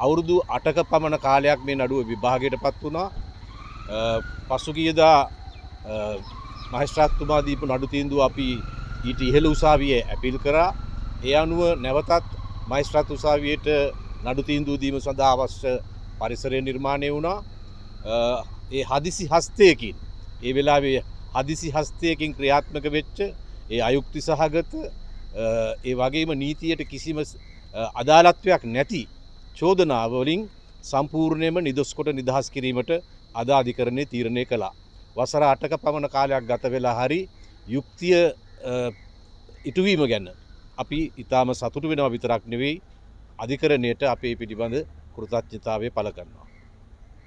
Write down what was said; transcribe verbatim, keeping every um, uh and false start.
අවුරුදු අටක පමණ කාලයක් මේ නඩුව විභාගයටපත් වුණා. පසුගියදා මහේස්ත්‍රාත්තුමා දීපු නඩු තීන්දුව අපි ඊට ඉහළ උසාවියේ අපීල් කරා. ඒ අනුව නැවතත් මහේස්ත්‍රාත් උසාවියට නඩු තීන්දුව දීම සඳහා අවශ්‍ය පරිසරය නිර්මාණය වුණා. ඒ හදිසි හස්තයකින් ඒ වෙලාවේ හදිසි හස්තයකින් ක්‍රියාත්මක වෙච්ච ඒ අයුක්ති සහගත ඒ වගේම නීතියට කිසිම අදාළත්වයක් නැති චෝදනාව වලින් සම්පූර්ණයෙන්ම නිදොස් කොට නිදහස් කිරීමට අද අධිකරණය තීරණය කළා. වසර අටක පමණ කාලයක් ගත වෙලා හරි යුක්තිය ඉටුවීම ගැන අපි ඊටාම සතුටු වෙනවා විතරක් නෙවෙයි අධිකරණයට අපේ පිළිබඳ කෘතඥතාවය පළ කරනවා.